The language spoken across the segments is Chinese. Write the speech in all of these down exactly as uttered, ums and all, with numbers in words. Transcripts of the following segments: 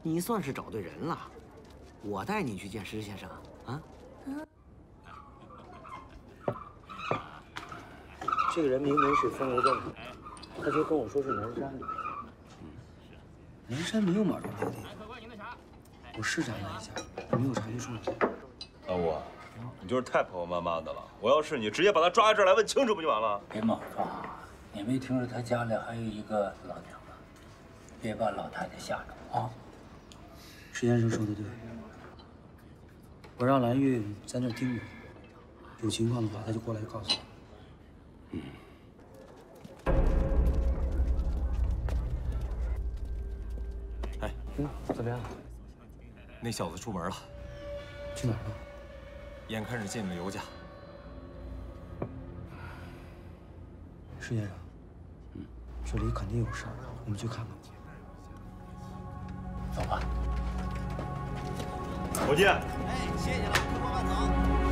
你算是找对人了，我带你去见施先生啊。嗯。 这个人明明是风流正主，他却跟我说是南山的。嗯，南山没有马庄爹爹。我试查了一下，没有查出出来。 老吴，你就是太婆婆妈妈的了。我要是你，直接把他抓到这儿来问清楚不就完了？ 别莽撞，你没听说他家里还有一个老娘吗？别把老太太吓着啊！ 石先生说的对，我让蓝玉在那儿盯着，有情况的话他就过来告诉我。嗯。 哎， 嗯，怎么样？ 那小子出门了。 去哪儿了？ 眼看着进了刘家。 石先生，嗯，这里肯定有事儿，我们去看看。 走吧。 伙计。 哎，谢谢了，客官慢走。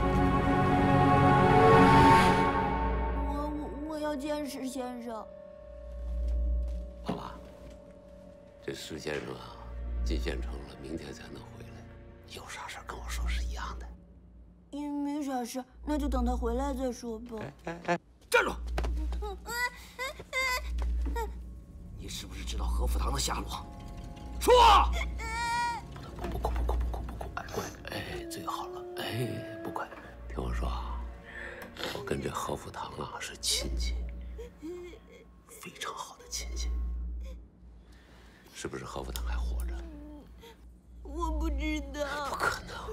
我我我要见石先生。 好吧，这石先生啊，进县城了，明天才能回来。有啥事跟我说是一样的。 也没啥事，那就等他回来再说吧。 哎哎哎， 站住！你是不是知道何福堂的下落？说！ 不不不不不不不不哎乖哎，最好了哎，不乖，听我说啊，我跟这何福堂啊是亲戚，非常好的亲戚。是不是何福堂还活着？ 我不知道。 不可能！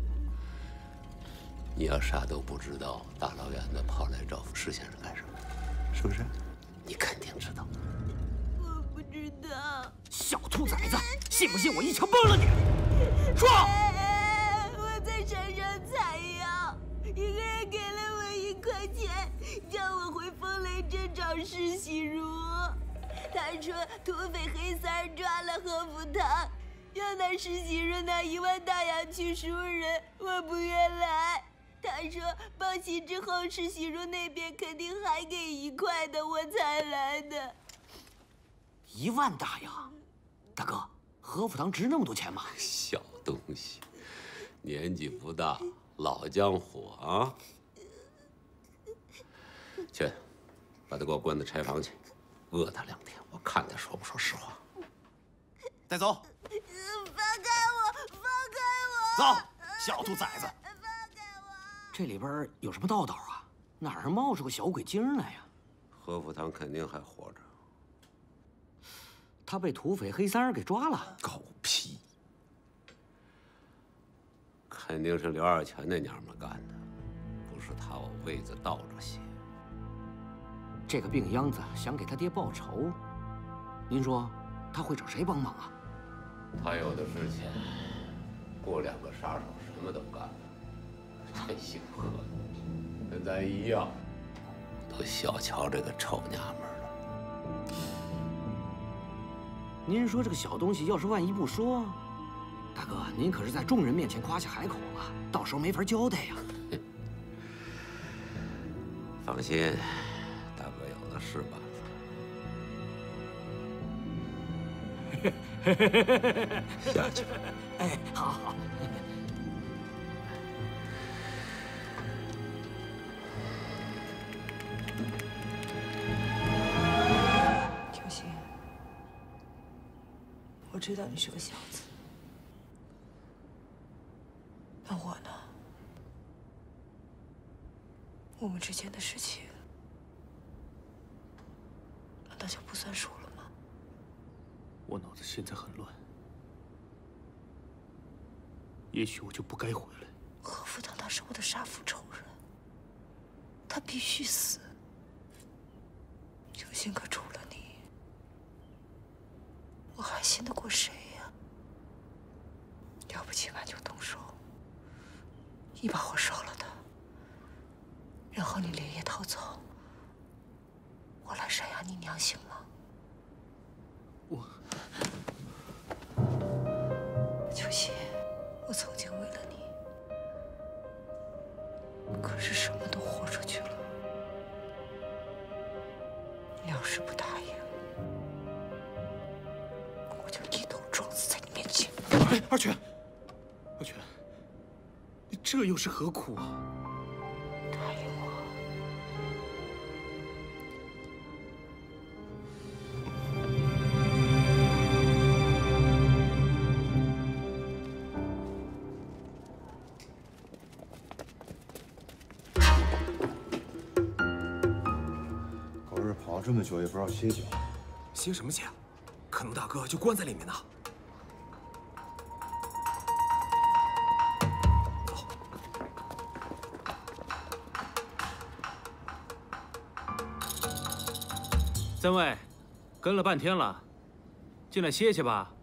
你要啥都不知道，大老远的跑来找石先生干什么？是不是？你肯定知道。 我不知道。 小兔崽子，信不信我一枪崩了你？说！ 我在山上采药，一个人给了我一块钱，叫我回风雷镇找石喜如。他说土匪黑三抓了何福堂，要拿石喜如拿一万大洋去赎人，我不愿来。他说报喜之后，石喜如那边肯定还给一块的，我才来的。 一万大洋，大哥，何福堂值那么多钱吗？ 小东西，年纪不大，老江湖啊！去，把他给我关到柴房去，饿他两天，我看他说不说实话。 带走。 放开我！放开我！ 走，小兔崽子！ 这里边有什么道道啊？哪儿冒出个小鬼精来呀？ 何福堂肯定还活着。 他被土匪黑三儿给抓了。 狗屁！肯定是刘二全那娘们干的，不是他往位子倒着写。 这个病秧子想给他爹报仇，您说他会找谁帮忙啊？ 他有的是钱，雇两个杀手什么都干了。这姓何的，跟咱一样，都小瞧这个臭娘们了。 您说这个小东西要是万一不说，大哥，您可是在众人面前夸下海口了，到时候没法交代呀。 放心，大哥有的是办法。下去吧。 哎，好好。 秋心，我知道你是个小子，那我呢？我们之间的事情，难道就不算数了吗？ 我脑子现在很乱，也许我就不该回来。 何福堂他是我的杀父仇人，他必须死。秋心，可除了你，我还信得过谁呀？要不今晚就动手，一把火烧了他，然后你连夜逃走，我来山崖你娘，行吗？ 我， 秋心，我曾经为了你，可是什么都豁出去了。你要是不答应，我就一头撞死在你面前。 哎，二全，二全，你这又是何苦啊？ 答应我。 跑了这么久也不知道歇脚， 歇什么歇？可能大哥就关在里面呢。走。 三位，跟了半天了，进来歇歇吧。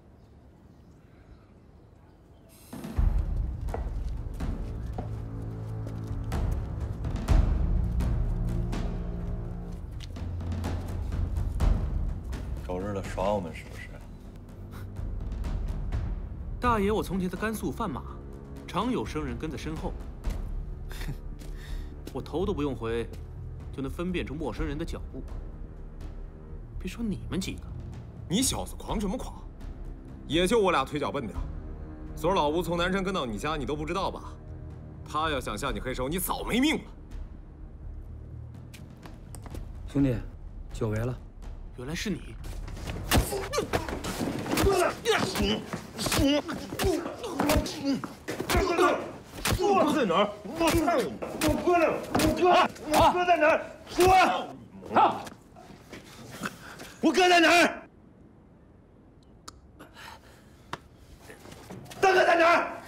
找日了耍我们是不是？ 大爷，我从前在甘肃贩马，常有生人跟在身后。我头都不用回，就能分辨出陌生人的脚步。别说你们几个， 你小子狂什么狂？也就我俩腿脚笨点。昨儿老吴从南山跟到你家，你都不知道吧？他要想下你黑手，你早没命了。 兄弟，久违了。 原来是你。 我哥在哪儿？我看我哥呢？我哥，我哥在哪儿？说！啊！我哥在哪儿？大哥在哪儿？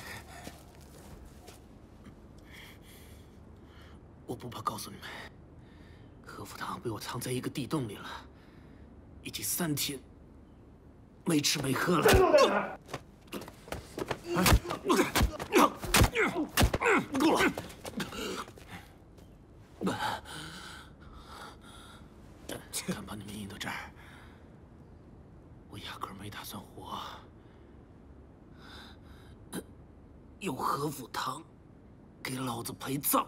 我不怕告诉你们，何福堂被我藏在一个地洞里了，已经三天没吃没喝了。够了！看把你们引到这儿，我压根儿没打算活。有何福堂给老子陪葬。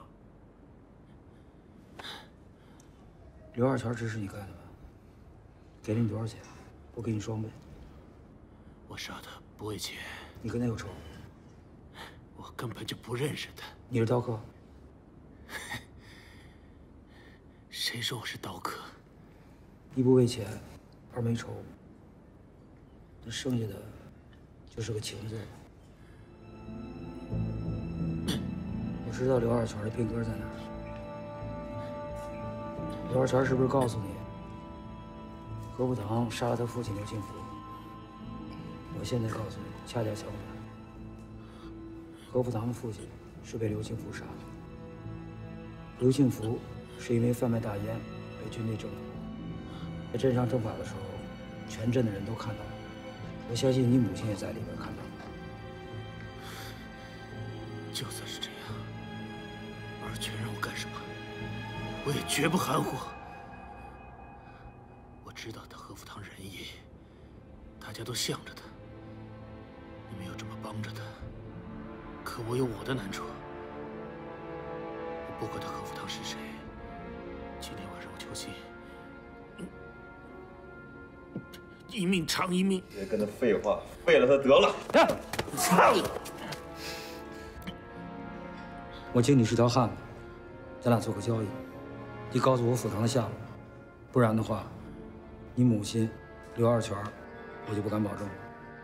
刘二全指使你干的吧？给了你多少钱？我给你双倍。 我杀他不为钱。 你跟他有仇？ 我根本就不认识他。 你是刀客？ 谁说我是刀客？ 一不为钱，二没仇，那剩下的就是个情字。我知道刘二全的兵哥在哪儿。刘二全是不是告诉你，何福堂杀了他父亲刘庆福？我现在告诉你，恰恰相反。 何福堂的父亲是被刘庆福杀的。刘庆福是因为贩卖大烟被军队征服，在镇上正法的时候，全镇的人都看到了。我相信你母亲也在里边看到了。 就算是这样，二全让我干什么，我也绝不含糊。我知道他何福堂仁义，大家都向着他，你们又这么帮着他。 可我有我的难处，我不管他何福堂是谁，今天晚上我求亲，一命偿一命。 别跟他废话，废了他得了。 我敬你是条汉子，咱俩做个交易，你告诉我府堂的下落，不然的话，你母亲刘二全，我就不敢保证了。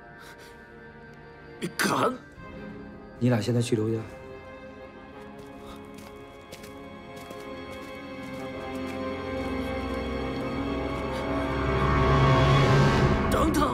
你敢？ 你俩现在去刘家。 等等，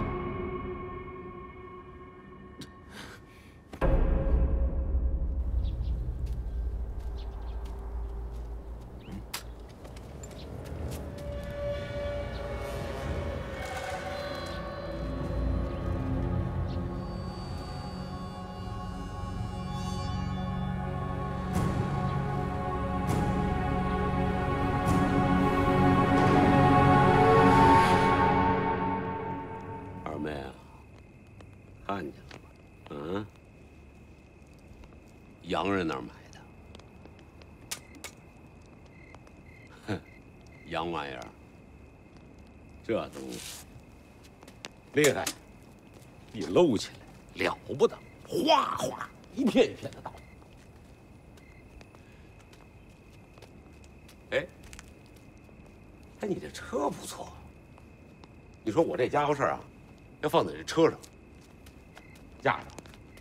看见了吗？嗯，洋人那儿买的。哼，洋玩意儿，这东西厉害，一搂起来了不得，哗哗一片一片的倒。哎，哎，你这车不错。你说我这家伙事儿啊，要放在这车上，架上。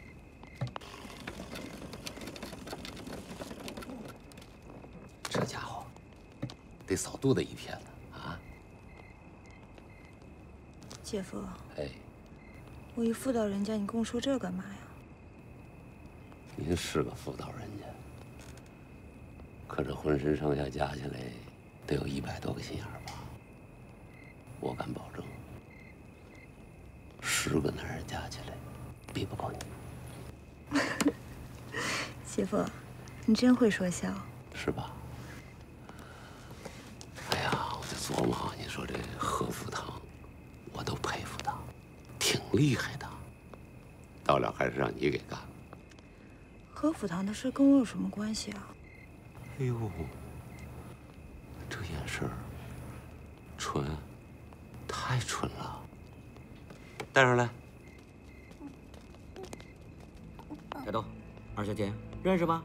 这家伙得扫肚子一片了啊！ 姐夫， 哎， 我一妇道人家，你跟我说这干嘛呀？ 您是个妇道人家，可这浑身上下加起来得有一百多个心眼儿吧？我敢保证，十个男人加起来比不过你。 姐夫，你真会说笑， 是吧？ 哎呀，我就琢磨，你说这何福堂，我都佩服他，挺厉害的。到了还是让你给干了。 何府堂的事跟我有什么关系啊？ 哎呦，这眼神儿蠢，太蠢了。带上来。 小豆，二小姐认识吧？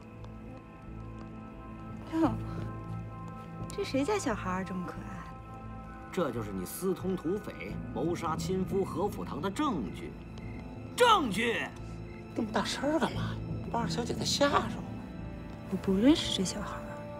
哟。 这谁家小孩这么可爱？ 这就是你私通土匪、谋杀亲夫何府堂的证据。证据！ 这么大声儿干嘛？把二小姐给吓着了。 我不认识这小孩。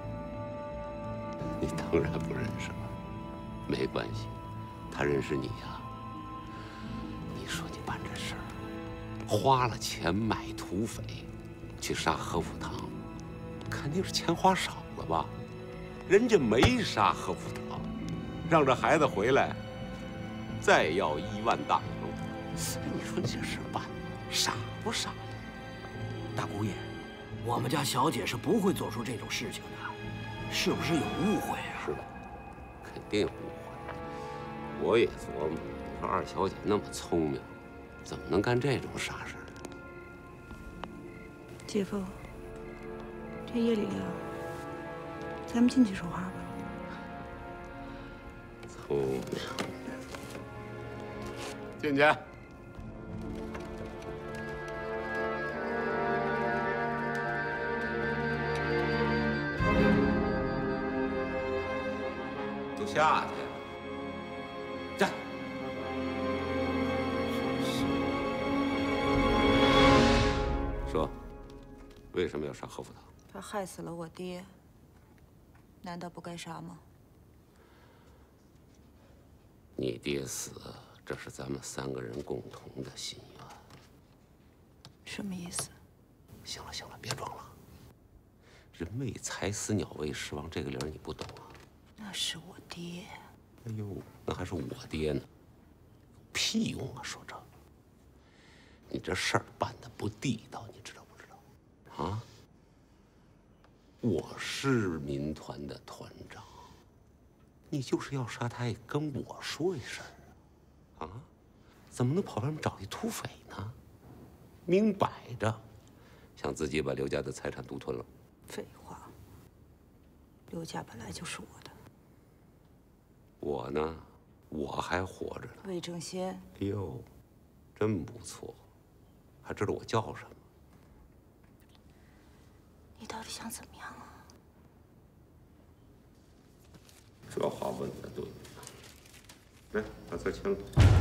你当然不认识了，没关系，他认识你呀。你说你办这事儿，花了钱买土匪，去杀何府堂，肯定是钱花少了吧？ 人家没杀何福堂，让这孩子回来，再要一万大洋。你说你这事办傻不傻呀？ 大姑爷，我们家小姐是不会做出这种事情的，是不是有误会啊？ 是的，肯定有误会。我也琢磨，你说二小姐那么聪明，怎么能干这种傻事儿？ 姐夫，这夜里凉。 咱们进去说话吧。 聪明，进去。都夏天了，站。说，为什么要杀何福堂？ 他害死了我爹。 难道不该杀吗？ 你爹死，这是咱们三个人共同的心愿。 什么意思？ 行了行了，别装了。人为财死，鸟为食亡，这个理儿你不懂啊？ 那是我爹。 哎呦，那还是我爹呢，有屁用啊！说这，你这事儿办得不地道，你知道不知道？啊？ 我是民团的团长，你就是要杀他，也跟我说一声啊！怎么能跑外面找一土匪呢？明摆着，想自己把刘家的财产独吞了。 废话，刘家本来就是我的。 我呢，我还活着呢。 魏正先。 哎呦，真不错，还知道我叫什么。 你到底想怎么样啊？ 这话问的对。来，把字签了。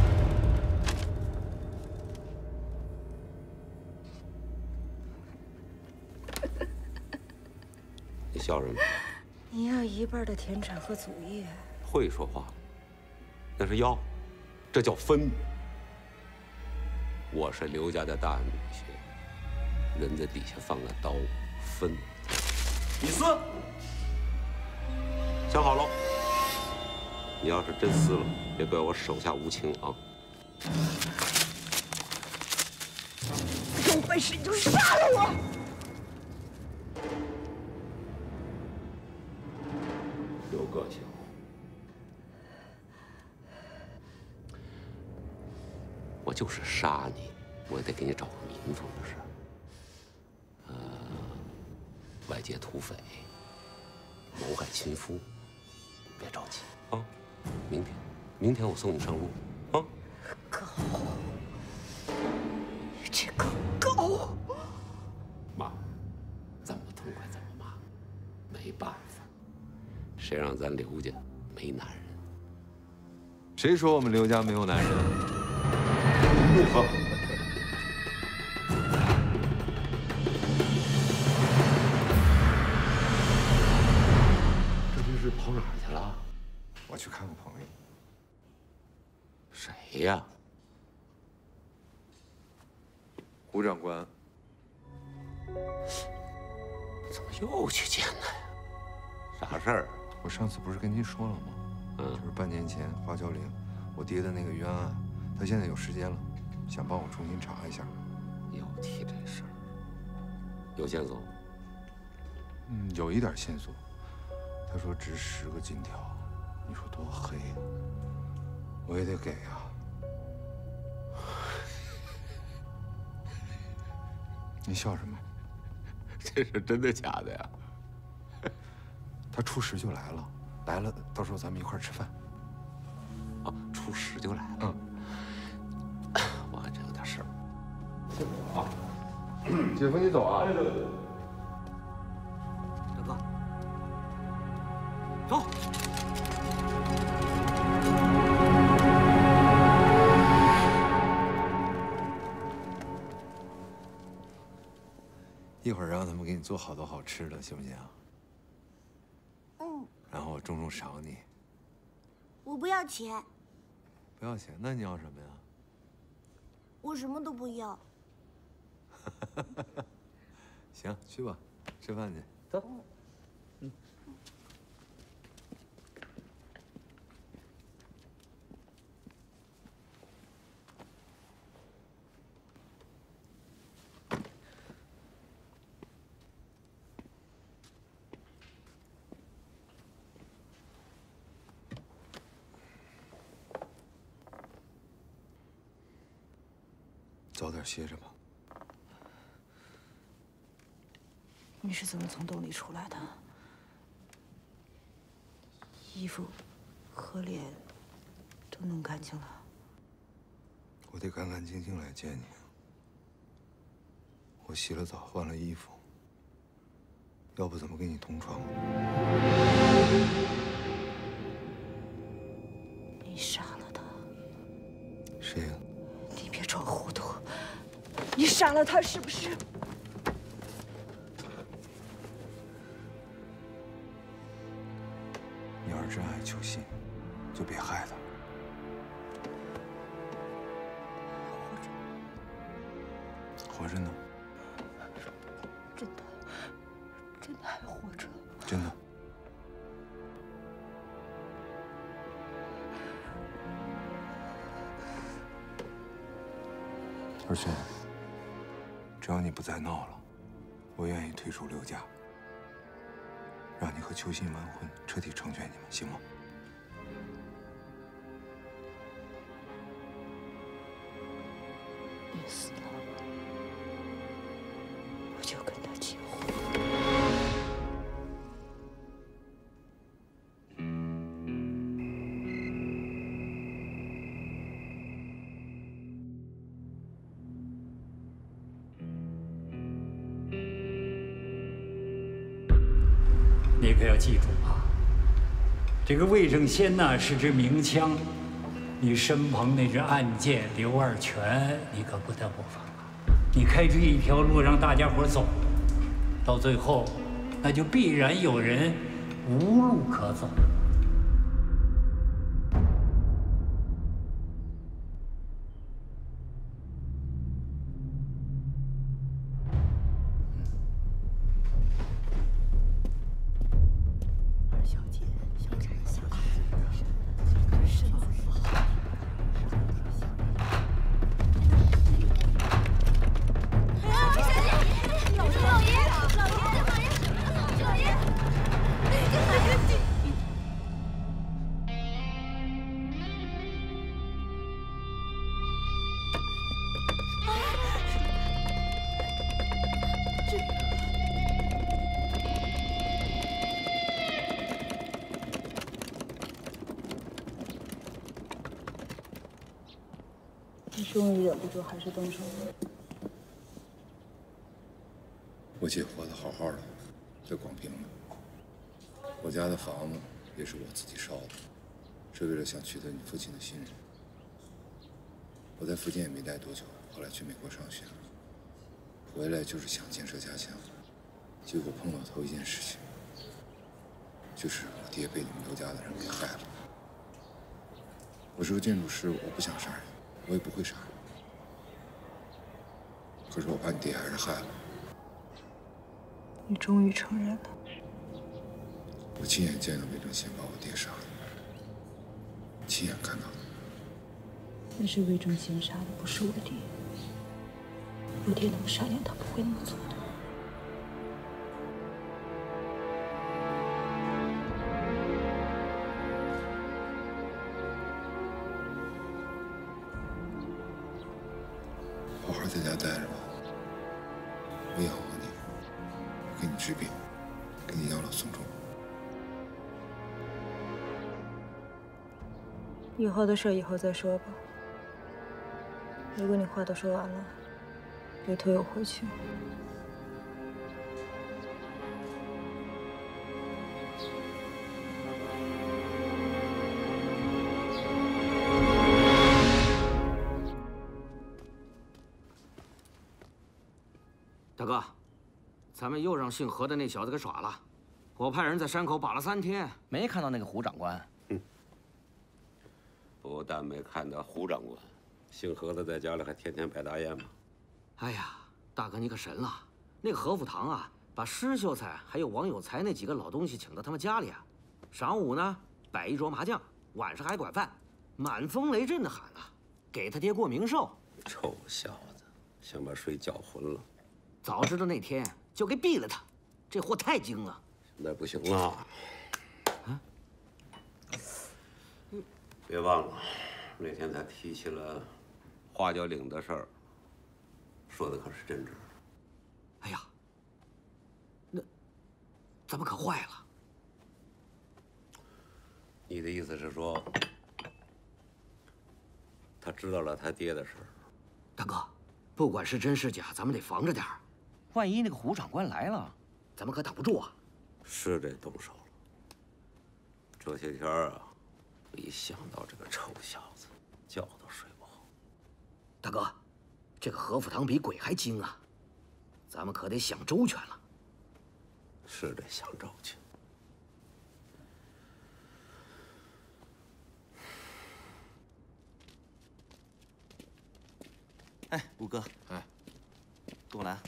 你笑什么？ 你要一半的田产和祖业。 会说话，那是要，这叫分。我是刘家的大女婿，人在底下放个刀。 分，你撕，想好了。你要是真撕了，别怪我手下无情啊！ 有本事你就杀了我！ 有个性。我就是杀你，我也得给你找个名分，这是。 外界土匪谋害亲夫，别着急啊！明天，明天我送你上路啊！ 狗，这这个狗！ 骂，怎么痛快怎么骂，没办法，谁让咱刘家没男人？ 谁说我们刘家没有男人？好。 跑哪儿去了？ 我去看个朋友。 谁呀？ 胡长官。 怎么又去见他呀？啥事儿？ 我上次不是跟您说了吗？嗯，就是半年前花娇岭我爹的那个冤案，他现在有时间了，想帮我重新查一下。 又提这事儿，有线索？ 嗯，有一点线索。 他说值十个金条，你说多黑呀！我也得给呀。你笑什么？ 这是真的假的呀？ 他初十就来了，来了，到时候咱们一块儿吃饭。 啊，初十就来了。 嗯。 我还真有点事儿。谢谢啊。 姐夫，你走啊。 走。 一会儿让他们给你做好多好吃的，行不行？ 嗯。 然后我重重赏你。 我不要钱。 不要钱？那你要什么呀？ 我什么都不要。 行，去吧，吃饭去。 走。嗯。 早点歇着吧。 你是怎么从洞里出来的？衣服和脸都弄干净了。 我得干干净净来见你。我洗了澡，换了衣服，要不怎么跟你同床？ 你杀了他。 谁呀？ 你别装糊涂！你杀了他是不是？ 你要是真爱秋信，就别害他。活着。活着呢。 真的，真的还活着。 真的。 而且，只要你不再闹了，我愿意退出刘家，让你和秋信完婚，彻底成全你们，行吗？ 你死了，我就跟他结婚。 你可要记住啊，这个魏正先呢是支名枪，你身旁那支暗箭刘二全，你可不得不防啊！你开出一条路让大家伙走，到最后，那就必然有人无路可走。 你终于忍不住，还是动手了。 姐活得好好的，在广平呢。我家的房子也是我自己烧的，是为了想取得你父亲的信任。我在福建也没待多久，后来去美国上学了，回来就是想建设家乡，结果碰到头一件事情，就是我爹被你们刘家的人给害了。我是个建筑师，我不想杀人，我也不会杀人。可是我把你爹还是害了。 你终于承认了。 我亲眼见到魏正贤把我爹杀了，亲眼看到的。 那是魏正贤杀的，不是我爹。我爹那么善良，他不会那么做的。 好好在家待着吧，我养活你，给你治病，给你养老送终。 以后的事以后再说吧。如果你话都说完了，别推我回去。 大哥，咱们又让姓何的那小子给耍了。我派人在山口把了三天，没看到那个胡长官。 嗯，不但没看到胡长官，姓何的在家里还天天摆大宴嘛。 哎呀，大哥你可神了！那个何福堂啊，把施秀才还有王有才那几个老东西请到他们家里啊，晌午呢摆一桌麻将，晚上还管饭，满风雷震的喊啊，给他爹过明寿。 臭小子，想把水搅浑了。 早知道那天就给毙了他，这货太精了。 现在不行了，啊，别忘了，那天他提起了花椒岭的事儿，说的可是真知。 哎呀，那咱们可坏了。 你的意思是说，他知道了他爹的事儿？ 大哥，不管是真是假，咱们得防着点儿。万一那个胡长官来了，咱们可挡不住啊！ 是得动手了。这些天啊，我一想到这个臭小子，觉都睡不好。 大哥，这个何福堂比鬼还精啊，咱们可得想周全了。 是得想周全。 哎，五哥， 哎， 跟我来。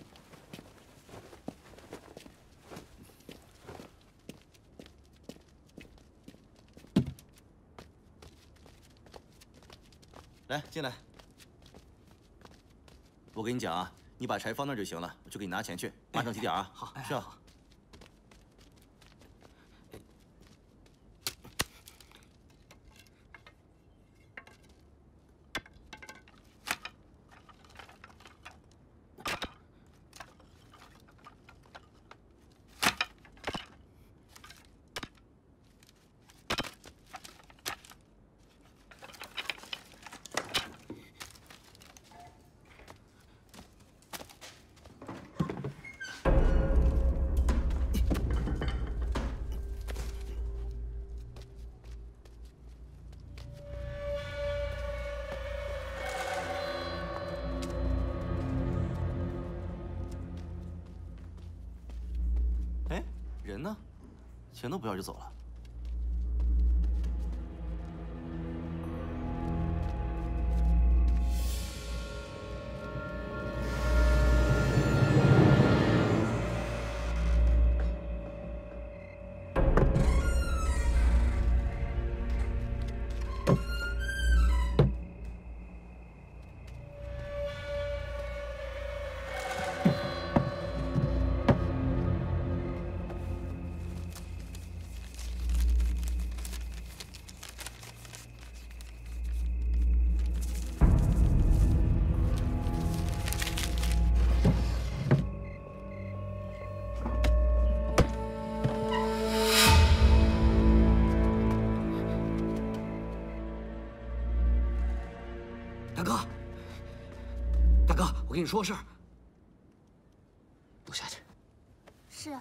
来，进来。我跟你讲啊，你把柴放那儿就行了，我去给你拿钱去。马上几点啊？ 好， 是啊。哎，人呢？钱都不要就走了。 大哥，大哥，我跟你说个事儿。 都下去。 是。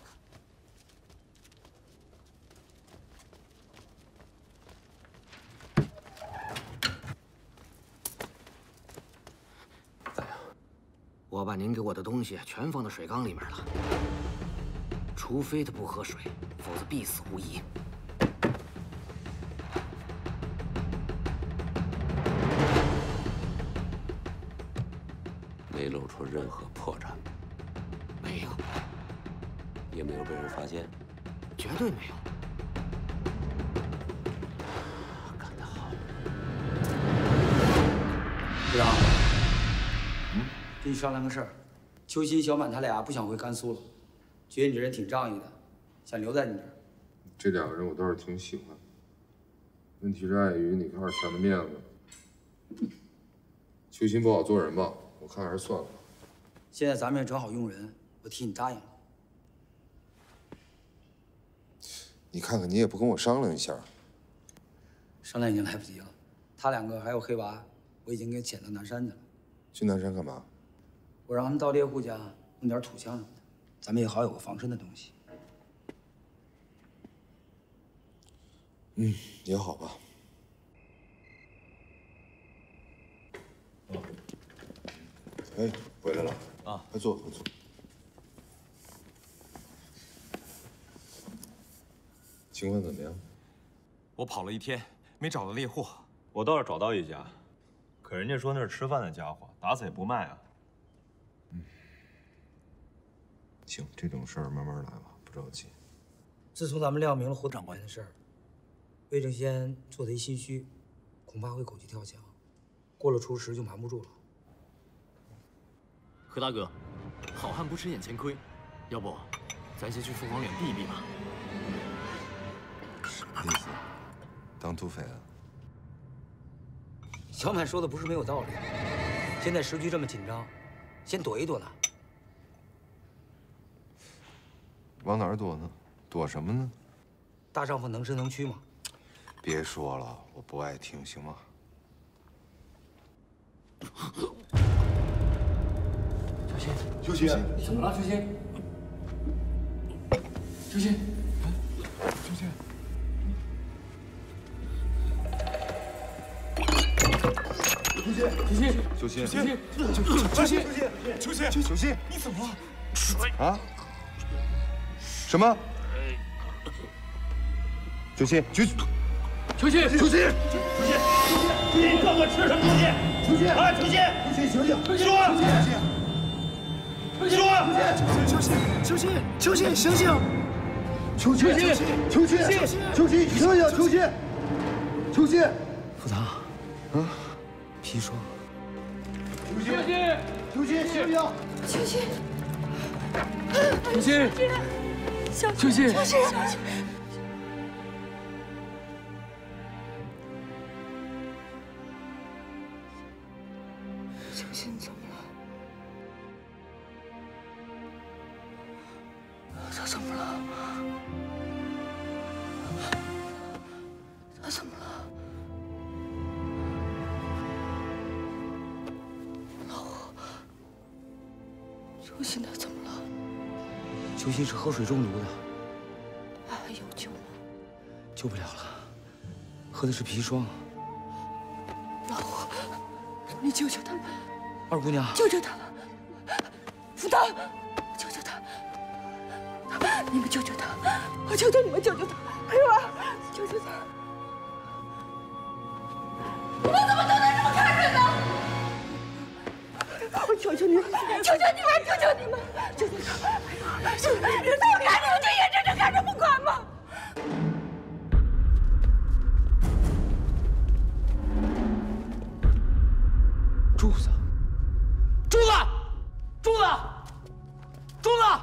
咋样？我把您给我的东西全放到水缸里面了，除非他不喝水，否则必死无疑。 没露出任何破绽， 没有， 也没有被人发现， 绝对没有。 干得好， 部长，嗯，跟你商量个事儿，秋心、小满他俩不想回甘肃了，觉得你这人挺仗义的，想留在你这儿。 这两个人我倒是挺喜欢，问题是碍于你跟二全的面子，秋心不好做人吧？ 我看还是算了吧。 现在咱们也正好用人，我替你答应了。 你看看，你也不跟我商量一下。 商量已经来不及了，他两个还有黑娃，我已经给遣到南山去了。 去南山干嘛？ 我让他们到猎户家弄点土枪什么的，咱们也好有个防身的东西。 嗯，也好吧。 哦。 哎，回来了啊！ 快坐，快坐。情况怎么样？ 我跑了一天，没找到猎户。 我倒是找到一家，可人家说那是吃饭的家伙，打死也不卖啊。 嗯，行，这种事儿慢慢来吧，不着急。 自从咱们亮明了胡长官的事儿，魏正先做贼心虚，恐怕会狗急跳墙，过了初十就瞒不住了。 何大哥，好汉不吃眼前亏，要不咱先去凤凰岭避一避吧？ 什么意思？当土匪啊？ 小满说的不是没有道理。现在时局这么紧张，先躲一躲呢。 往哪儿躲呢？躲什么呢？ 大丈夫能伸能屈嘛。 别说了，我不爱听，行吗？ 秋心，怎么了？秋心，秋心， 秋心， 秋心， 秋心， 秋心，秋心，秋心， 秋心， 你怎么了？ 啊？什么？秋心，秋， 秋心， 秋心，秋心，秋心，你告诉我吃什么东西？秋心，啊，秋心，秋心，醒醒，说。 说， 秋心，秋心，秋心，醒醒！ 秋心，秋心，秋心，醒醒！秋心，秋心， 副堂， 啊， 砒霜。 秋心，秋心，醒醒！ 秋心， 秋心， 小秋心， 秋心，秋心怎么了？ 他怎么了？他怎么了？老胡，秋心他怎么了？ 秋心是喝水中毒的， 他还有救吗？ 救不了了，喝的是砒霜。 老胡，你救救他！ 二姑娘， 救救他！福当，救救他！ 你们救救他！我求求你们救救他！黑娃，救救他！你们怎么都能这么看人呢？我求求你们，求求你们，求求你们，救救他！求求你们，怎么看你们就眼睁睁看着不管吗？ 柱子，柱子，柱子，柱子！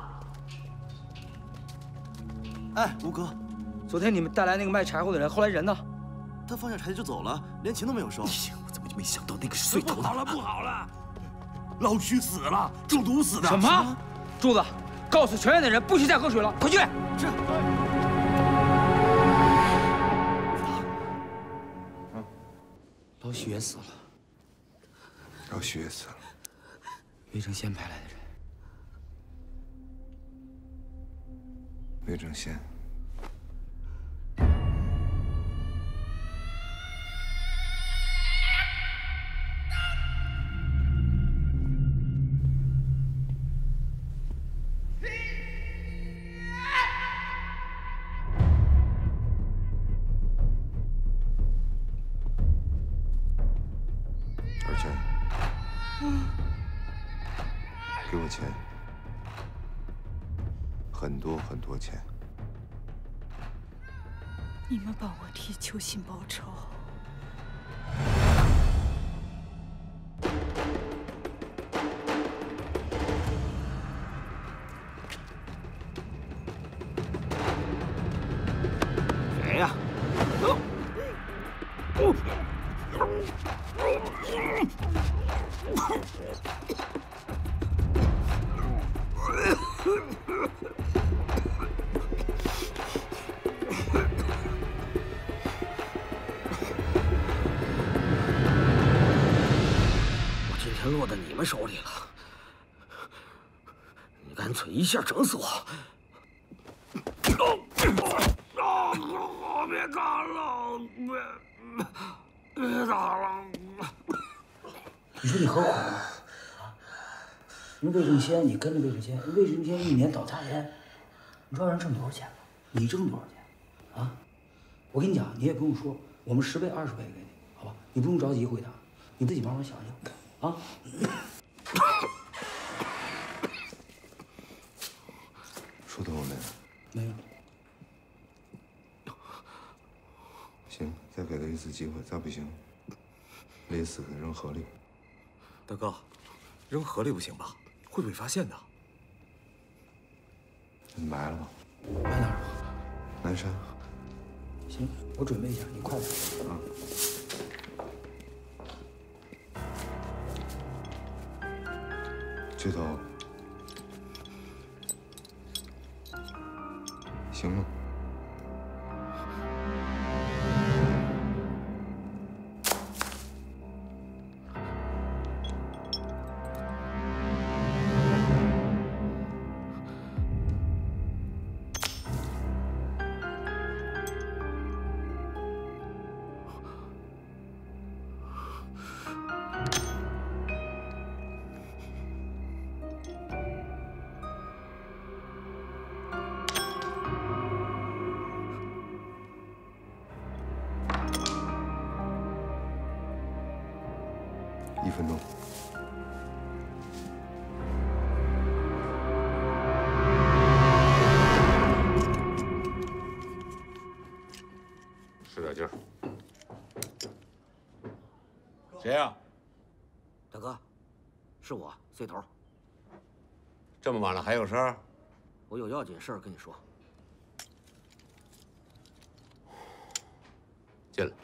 哎，吴哥， 昨天你们带来那个卖柴火的人，后来人呢？ 他放下柴就走了，连钱都没有收。 哎呀，我怎么就没想到那个是碎头的？ 不好了，不好了！老徐死了，中毒死的。 什么？柱子，告诉全院的人不许再喝水了，快去！ 是。 啊， 老许也死了。 老许也死了。 魏正先派来的人。 魏正宪。 二钱，给我钱，很多很多钱。 你们帮我替秋心报仇。 谁呀？ 我今天落在你们手里了，你干脆一下整死我！别打了，别别打了！ 你说你何苦呢？啊？人魏正宪，你跟着魏正宪，魏正宪一年倒仨钱，你知道人挣多少钱吗？你挣多少钱？啊？我跟你讲，你也不用说，我们十倍、二十倍给你，好吧？你不用着急回答，你自己慢慢想想，啊？ 说动我没有？ 没有。 行，再给他一次机会，再不行，勒死他扔河里。 大哥，扔河里不行吧？会被发现的。 埋了吧。 埋哪儿？ 南山。 行，我准备一下，你快点啊。 这头行吗？ 一分钟。 使点劲儿。谁呀？ 大哥，是我 C 头。 这么晚了还有事儿？ 我有要紧事儿跟你说。 进来。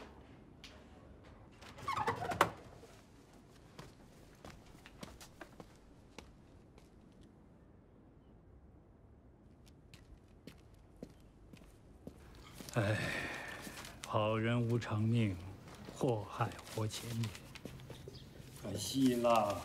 哎，好人无长命，祸害活千年。可惜了。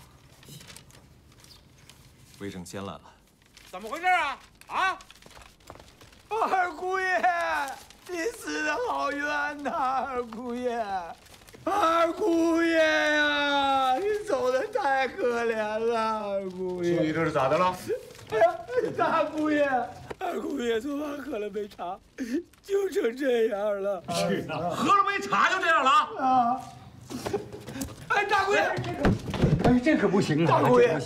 魏正先来了。 怎么回事啊？啊！二姑爷，你死的好冤呐，二姑爷！二姑爷呀，你走的太可怜了，二姑爷。 兄弟，这是咋的了？ 哎呀，大姑爷！ 二姑爷昨晚喝了杯茶，就成这样了。 是啊，喝了杯茶就这样了啊！哎，大姑爷，这个， 哎，这可不行啊！ 大姑爷，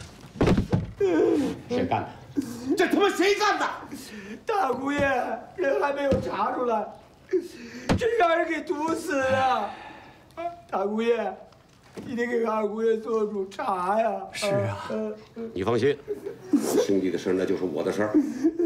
谁干的？ 这他妈谁干的？大姑爷，人还没有查出来，这让人给毒死了。大姑爷，你得给二姑爷做主茶呀！ 是啊， 你放心，兄弟的事那就是我的事儿。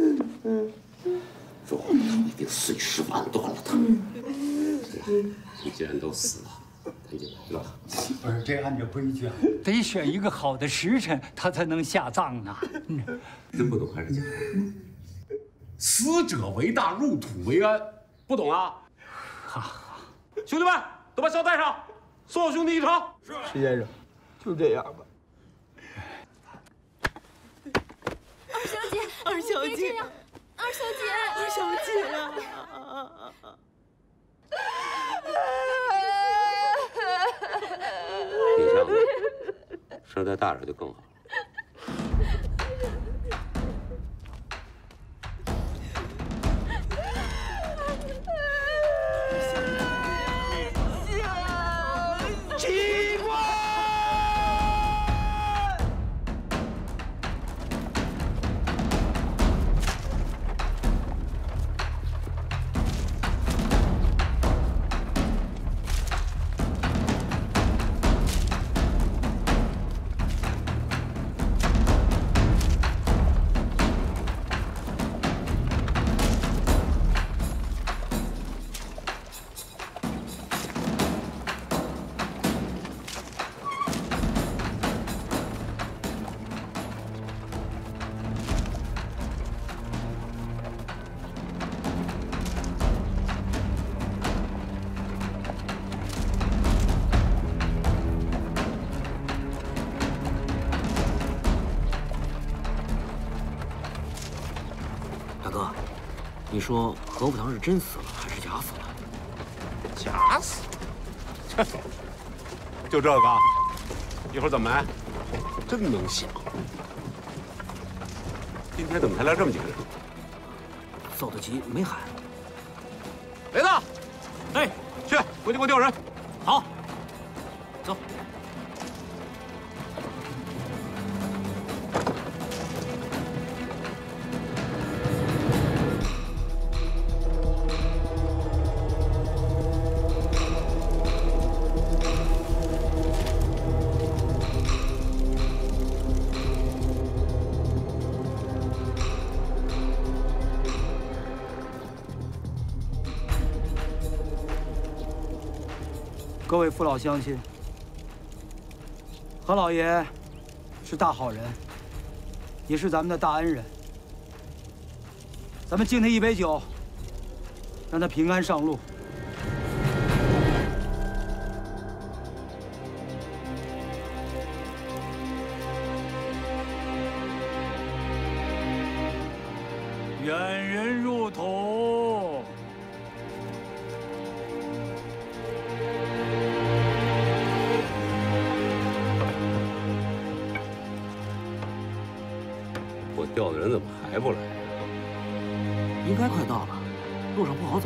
说我一定碎尸万段了他。你既然都死了，赶紧来吧。 不是，这按照规矩啊，得选一个好的时辰，他才能下葬啊。 真不懂还是假的？死者为大，入土为安，不懂啊？ 好， 兄弟们都把枪带上，送我兄弟一程。 是，石先生，就这样吧。 二小姐，二小姐，啊！ 二小姐， 二小姐啊！ 挺像的，声再大点就更好。 奇怪。 你说何福堂是真死了还是假死了？ 假死？这就这个？一会儿怎么来？真能想！今天怎么才来这么几个人？ 走得急没喊。 雷子，哎，去回去给我调人。 好，走。 各位父老乡亲，何老爷是大好人，也是咱们的大恩人。咱们敬他一杯酒，让他平安上路。 远人入土。 我调的人怎么还不来？ 应该快到了，路上不好走。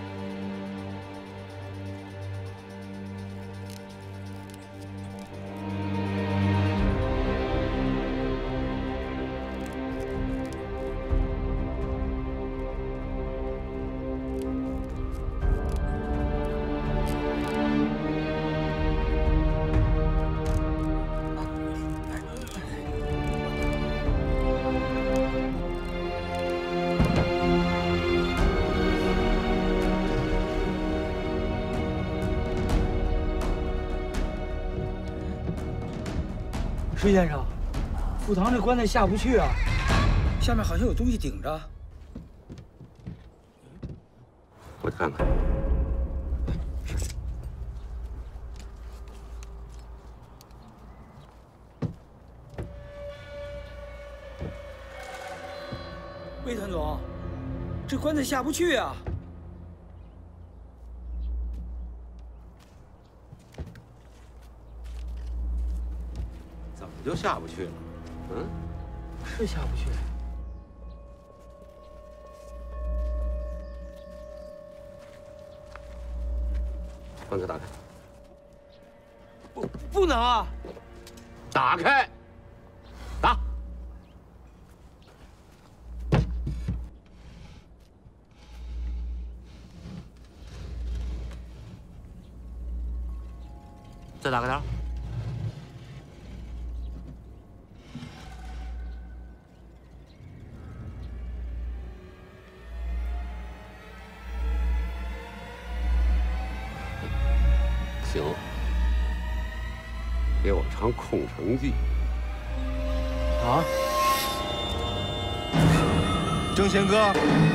石先生，副堂这棺材下不去啊，下面好像有东西顶着。 我看看。 魏团总，这棺材下不去啊。 就下不去了，嗯， 是下不去。 棺材打开。 不，不能啊！ 打开，打。 再打开点。 行，给我唱《空城计》 啊！ 正贤哥。